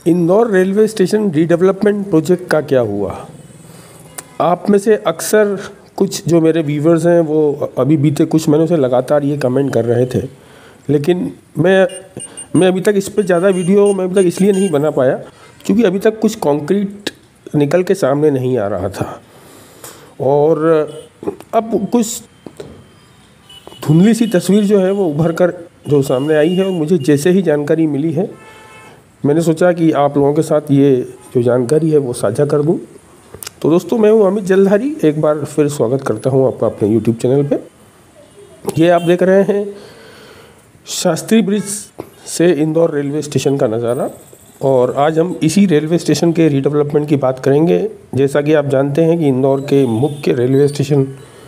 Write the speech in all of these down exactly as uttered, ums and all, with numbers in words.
Indore railway station redevelopment project का क्या हुआ? आप में से अक्सर कुछ जो मेरे व्यूवर्स हैं वो अभी बीते कुछ महीनों से लगातार ये कमेंट कर रहे थे, लेकिन मैं मैं अभी तक इस पे ज़्यादा वीडियो मैं अभी तक इसलिए नहीं बना पाया क्योंकि अभी तक कुछ कॉन्क्रीट निकल के सामने नहीं आ रहा था। और अब कुछ धुंधली सी तस्वीर जो है वो उभर कर जो सामने आई है, और मुझे जैसे ही जानकारी मिली है मैंने सोचा कि आप लोगों के साथ ये जो जानकारी है वो साझा कर दूं। तो दोस्तों, मैं हूं अमित जलधारी, एक बार फिर स्वागत करता हूं आपका अपने यूट्यूब चैनल पे। ये आप देख रहे हैं शास्त्री ब्रिज से इंदौर रेलवे स्टेशन का नज़ारा, और आज हम इसी रेलवे स्टेशन के रीडेवलपमेंट की बात करेंगे। जैसा कि आप जानते हैं कि इंदौर के मुख्य रेलवे स्टेशन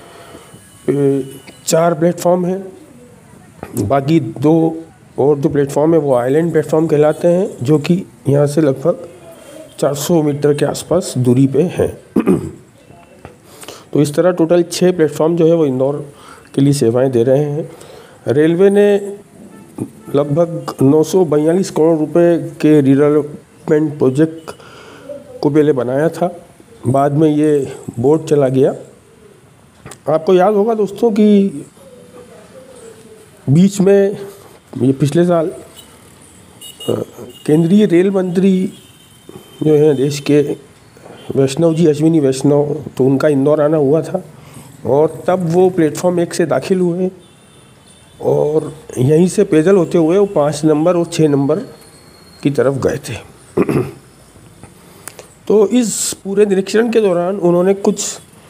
चार प्लेटफॉर्म हैं, बाकी दो और जो प्लेटफॉर्म है वो आइलैंड प्लेटफॉर्म कहलाते हैं, जो कि यहाँ से लगभग चार सौ मीटर के आसपास दूरी पे हैं। तो इस तरह टोटल छः प्लेटफॉर्म जो है वो इंदौर के लिए सेवाएं दे रहे हैं। रेलवे ने लगभग नौ सौ बयालीस करोड़ रुपए के रीडेवलपमेंट प्रोजेक्ट को पहले बनाया था, बाद में ये बोर्ड चला गया। आपको याद होगा दोस्तों कि बीच में ये पिछले साल केंद्रीय रेल मंत्री जो हैं देश के, वैष्णव जी, अश्विनी वैष्णव, तो उनका इंदौर आना हुआ था, और तब वो प्लेटफॉर्म एक से दाखिल हुए और यहीं से पैदल होते हुए वो पाँच नंबर और छः नंबर की तरफ गए थे। तो इस पूरे निरीक्षण के दौरान उन्होंने कुछ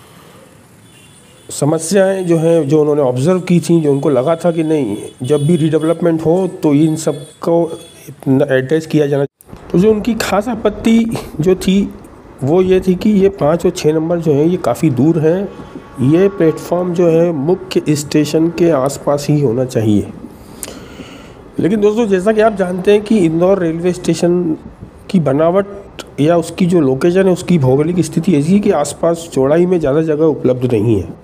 समस्याएं जो हैं जो उन्होंने ऑब्ज़र्व की थी, जो उनको लगा था कि नहीं, जब भी रीडेवलपमेंट हो तो इन सब को एड्रेस किया जाना। तो जो उनकी खास आपत्ति जो थी वो ये थी कि ये पाँच और छः नंबर जो है ये काफ़ी दूर हैं, ये प्लेटफॉर्म जो है मुख्य स्टेशन के आसपास ही होना चाहिए। लेकिन दोस्तों, जैसा कि आप जानते हैं कि इंदौर रेलवे स्टेशन की बनावट या उसकी जो लोकेशन है, उसकी भौगोलिक स्थिति ऐसी है कि आसपास चौड़ाई में ज़्यादा जगह उपलब्ध नहीं है।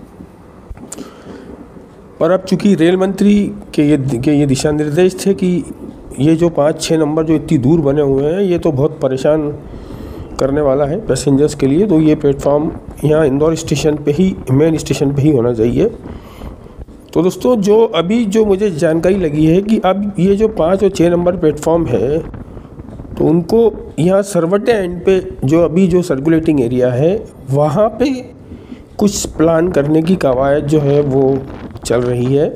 पर अब चूँकि रेल मंत्री के ये के ये दिशा निर्देश थे कि ये जो पाँच छः नंबर जो इतनी दूर बने हुए हैं ये तो बहुत परेशान करने वाला है पैसेंजर्स के लिए, तो ये प्लेटफॉर्म यहाँ इंदौर स्टेशन पे ही, मेन स्टेशन पे ही होना चाहिए। तो दोस्तों, जो अभी जो मुझे जानकारी लगी है कि अब ये जो पाँच और छः नंबर प्लेटफॉर्म है तो उनको यहाँ सरवटे एंड पे जो अभी जो सर्कुलेटिंग एरिया है वहाँ पे कुछ प्लान करने की कवायद जो है वो चल रही है।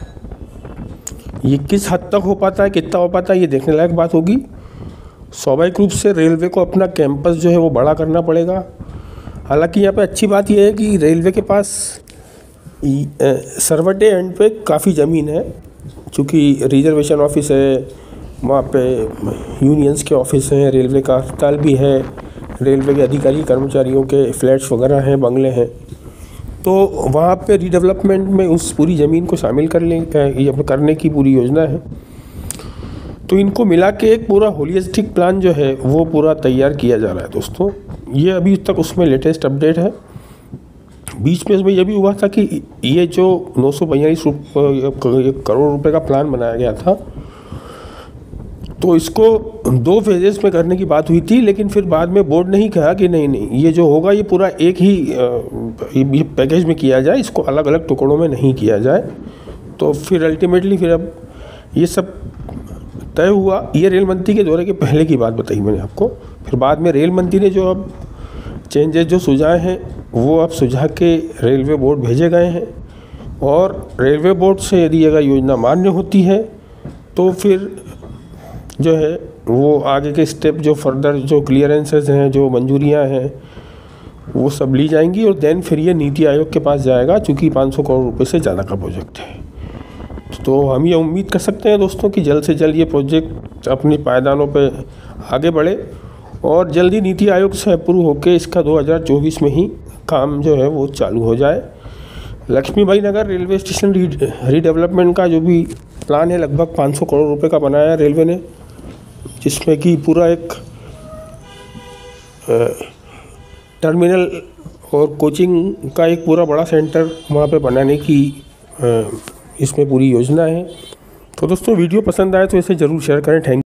ये किस हद तक हो पाता है, कितना हो पाता है, ये देखने लायक बात होगी। स्वाभाविक रूप से रेलवे को अपना कैंपस जो है वो बड़ा करना पड़ेगा। हालांकि यहाँ पे अच्छी बात यह है कि रेलवे के पास सरवटे एंड पे काफ़ी ज़मीन है, चूँकि रिजर्वेशन ऑफिस है, वहाँ पे यूनियंस के ऑफिस हैं, रेलवे का अस्पताल भी है, रेलवे के अधिकारी कर्मचारियों के फ्लैट्स वगैरह हैं, बंगले हैं। तो वहाँ पे रीडेवलपमेंट में उस पूरी ज़मीन को शामिल कर लें करने की पूरी योजना है। तो इनको मिला के एक पूरा होलिस्टिक प्लान जो है वो पूरा तैयार किया जा रहा है। दोस्तों, ये अभी तक उसमें लेटेस्ट अपडेट है। बीच में इसमें यह भी हुआ था कि ये जो नौ सौ बयालीस करोड़ रुपए का प्लान बनाया गया था तो इसको दो फेजेस में करने की बात हुई थी, लेकिन फिर बाद में बोर्ड ने ही कहा कि नहीं नहीं ये जो होगा ये पूरा एक ही ये पैकेज में किया जाए, इसको अलग अलग टुकड़ों में नहीं किया जाए। तो फिर अल्टीमेटली फिर अब ये सब तय हुआ। ये रेल मंत्री के दौरे के पहले की बात बताई मैंने आपको। फिर बाद में रेल मंत्री ने जो अब चेंजेस जो सुझाए हैं वो अब सुझा के रेलवे बोर्ड भेजे गए हैं, और रेलवे बोर्ड से यदि अगर योजना मान्य होती है तो फिर जो है वो आगे के स्टेप जो फर्दर जो क्लियरेंसेस हैं, जो मंजूरियां हैं, वो सब ली जाएंगी, और देन फिर ये नीति आयोग के पास जाएगा, चूँकि पाँच सौ करोड़ रुपए से ज़्यादा का प्रोजेक्ट है। तो हम ये उम्मीद कर सकते हैं दोस्तों कि जल्द से जल्द ये प्रोजेक्ट अपनी पायदानों पे आगे बढ़े और जल्दी नीति आयोग से अप्रूव होकर इसका दो हज़ार चौबीस में ही काम जो है वो चालू हो जाए। Laxmibai Nagar railway station redevelopment का जो भी प्लान है लगभग पाँच सौ करोड़ रुपए का बनाया है रेलवे ने, जिसमें कि पूरा एक टर्मिनल और कोचिंग का एक पूरा बड़ा सेंटर वहाँ पे बनाने की इसमें पूरी योजना है। तो दोस्तों, वीडियो पसंद आए तो इसे ज़रूर शेयर करें। थैंक